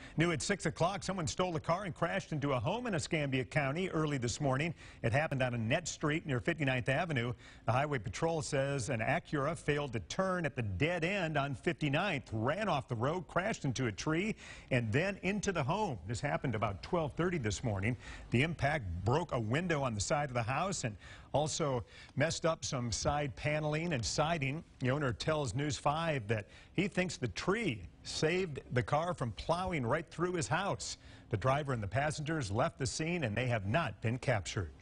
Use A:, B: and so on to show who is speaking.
A: New at 6 o'clock, someone stole a car and crashed into a home in Escambia County early this morning. It happened on a net street near 59th Avenue. The Highway Patrol says an Acura failed to turn at the dead end on 59th, ran off the road, crashed into a tree, and then into the home. This happened about 12:30 this morning. The impact broke a window on the side of the house and also messed up some side paneling and siding. The owner tells News 5 that he thinks the tree saved the car from plowing right through his house. The driver and the passengers left the scene and they have not been captured.